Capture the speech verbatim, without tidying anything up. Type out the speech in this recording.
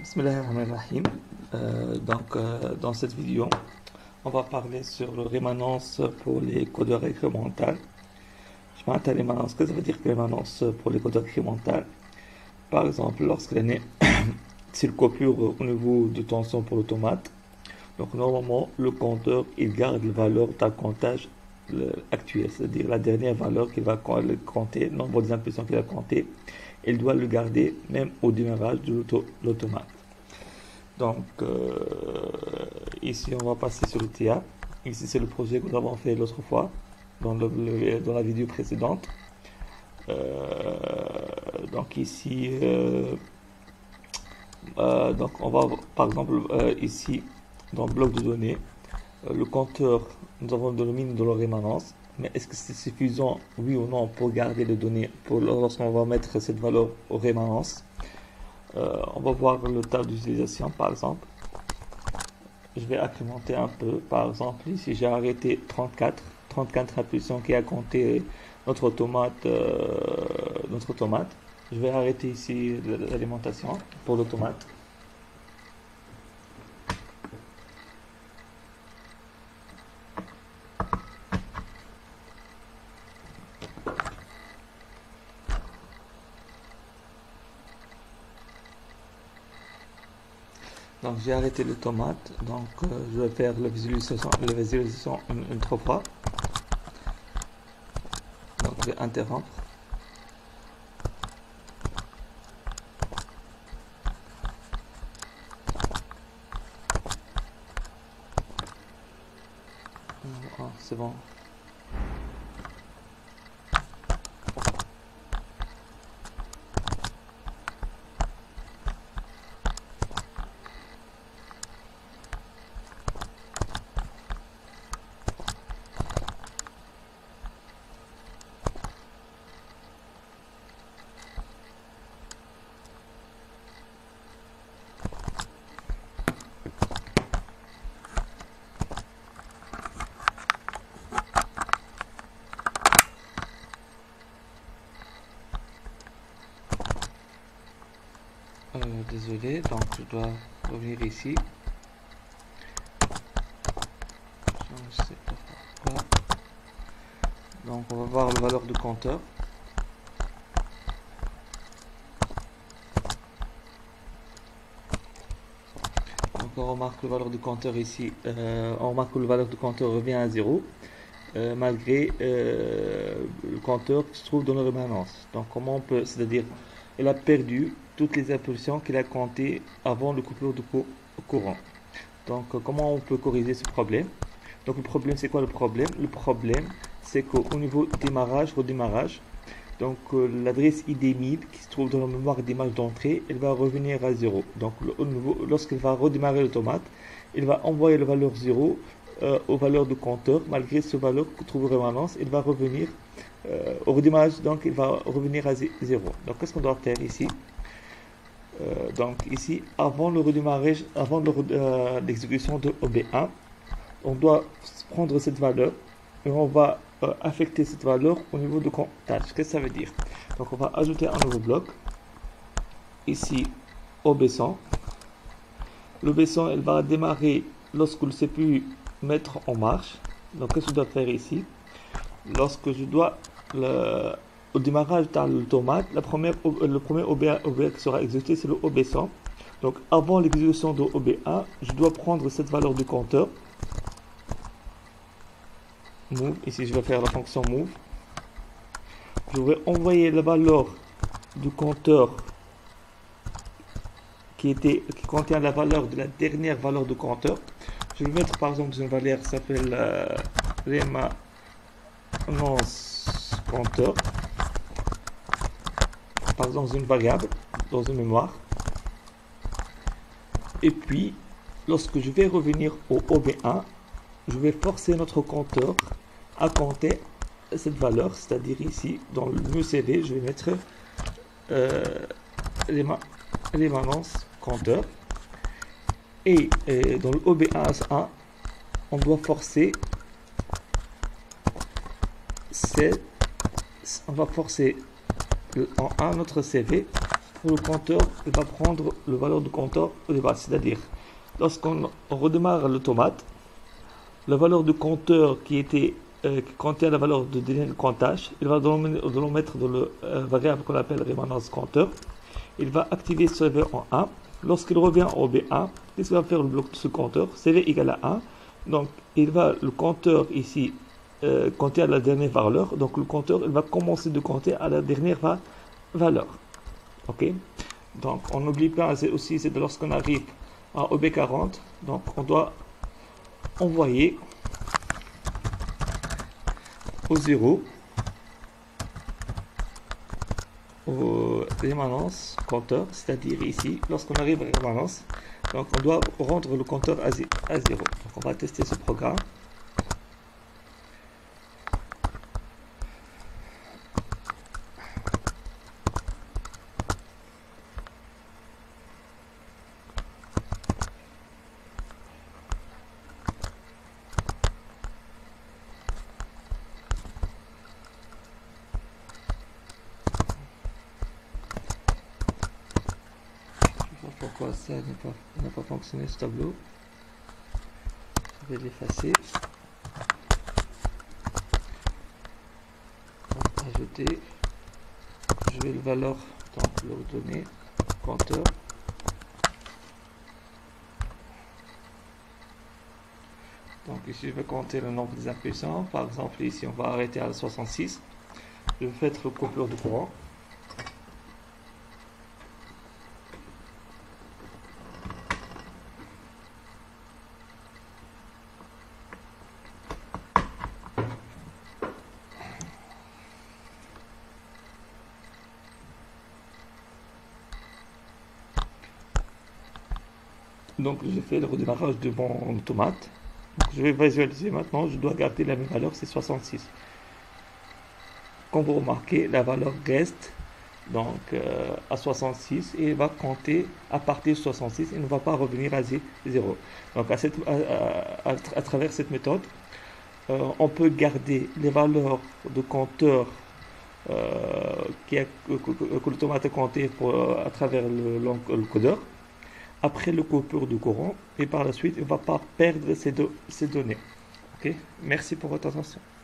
Bismillahirrahmanirrahim. Euh, donc, euh, dans cette vidéo, on va parler sur le rémanence pour les codeurs incrémentaux. Je vais la rémanence. Qu'est-ce que ça veut dire que rémanence pour les codeurs incrémentaux? Par exemple, lorsqu'il est s'il coupure au niveau de tension pour l'automate, donc normalement, le compteur, il garde la valeur d'un comptage actuel, c'est-à-dire la dernière valeur qu'il va compter, le nombre d'impulsions qu'il a compté, il doit le garder même au démarrage de l'automate. Donc, euh, ici, on va passer sur le T A. Ici, c'est le projet que nous avons fait l'autre fois, dans, le, le, dans la vidéo précédente. Euh, donc, ici, euh, euh, donc on va, par exemple, euh, ici, dans le bloc de données, euh, le compteur, nous avons le domaine de la rémanence. Mais est-ce que c'est suffisant, oui ou non, pour garder les données, pour lorsqu'on va mettre cette valeur aux rémanences? Euh, on va voir le table d'utilisation, par exemple. Je vais incrémenter un peu. Par exemple, ici, j'ai arrêté trente-quatre, trente-quatre impulsions qui a compté notre automate, euh, notre automate. Je vais arrêter ici l'alimentation pour l'automate. Donc j'ai arrêté l'automate, donc euh, je vais faire la visualisation, la visualisation une, une trois fois. Donc je vais interrompre. Oh, c'est bon. Euh, désolé, donc je dois revenir ici. Je ne sais pas pourquoi. Donc on va voir la valeur du compteur. Donc on remarque la valeur du compteur ici. Euh, on remarque que la valeur du compteur revient à zéro. Euh, malgré euh, le compteur qui se trouve dans la rémanence. Donc comment on peut, c'est-à-dire il a perdu toutes les impulsions qu'il a comptées avant le coupure de courant. Donc euh, comment on peut corriger ce problème? Donc le problème, c'est quoi le problème? Le problème, c'est qu'au niveau démarrage, redémarrage, donc euh, l'adresse I D M I B qui se trouve dans la mémoire d'image d'entrée, elle va revenir à zéro. Donc lorsqu'il va redémarrer l'automate, il va envoyer la valeur zéro euh, aux valeurs du compteur. Malgré ce valeur que trouve rémanence, il va revenir euh, au redémarrage, donc il va revenir à zéro. Donc qu'est-ce qu'on doit faire ici? Euh, donc ici, avant le redémarrage, avant l'exécution de O B un, on doit prendre cette valeur et on va euh, affecter cette valeur au niveau de comptage. Qu'est-ce que ça veut dire? Donc on va ajouter un nouveau bloc. Ici, O B cent. Le O B cent, elle va démarrer lorsque le C P U mettre en marche. Donc qu'est-ce que je dois faire ici? Lorsque je dois le, au démarrage dans l'automate, la première, le premier O B un qui sera exécuté, c'est le O B cent. Donc avant l'exécution de O B un, je dois prendre cette valeur du compteur. Move, ici je vais faire la fonction move. Je vais envoyer la valeur du compteur qui, était, qui contient la valeur de la dernière valeur du compteur. Je vais mettre par exemple une valeur qui s'appelle euh, rémanence compteur, par exemple dans une variable, dans une mémoire. Et puis, lorsque je vais revenir au O B un, je vais forcer notre compteur à compter cette valeur, c'est-à-dire ici, dans le menu C V, je vais mettre euh, rémanence compteur. Et, et dans le O B un, on doit forcer c'est on va forcer en un notre C V le compteur, il va prendre la valeur du compteur au départ. C'est-à-dire, lorsqu'on redémarre l'automate, la valeur du compteur qui était euh, qui contient la valeur de dernier comptage, il va le mettre dans le euh, variable qu'on appelle rémanence compteur. Il va activer ce C V en un. Lorsqu'il revient au B un, qu'est-ce qu'il va faire le bloc de ce compteur? C V égale à un. Donc, il va, le compteur ici euh, compter à la dernière valeur. Donc, le compteur, il va commencer de compter à la dernière va valeur. Ok? Donc, on n'oublie pas c'est aussi, c'est lorsqu'on arrive à O B quarante, donc on doit envoyer au zéro au rémanence compteur, c'est-à-dire ici, lorsqu'on arrive à rémanence, donc on doit rendre le compteur à zéro. Donc on va tester ce programme. Pourquoi ça n'a pas, pas fonctionné ce tableau. Je vais l'effacer. Ajouter. Je vais le valeur dans le données compteur. Donc ici je vais compter le nombre des impulsions. Par exemple ici on va arrêter à soixante-six. Je vais faire le coupure de courant. Donc j'ai fait le redémarrage de mon automate. Donc, je vais visualiser maintenant, je dois garder la même valeur, c'est soixante-six. Comme vous remarquez, la valeur reste donc euh, à soixante-six et va compter à partir de soixante-six et ne va pas revenir à zéro. Donc à, cette, à, à, à travers cette méthode, euh, on peut garder les valeurs de compteur euh, qui a, que, que, que l'automate a compté pour, à travers le, le, le codeur. Après le coupure du courant et par la suite il ne va pas perdre ces, do ces données. Okay? Merci pour votre attention.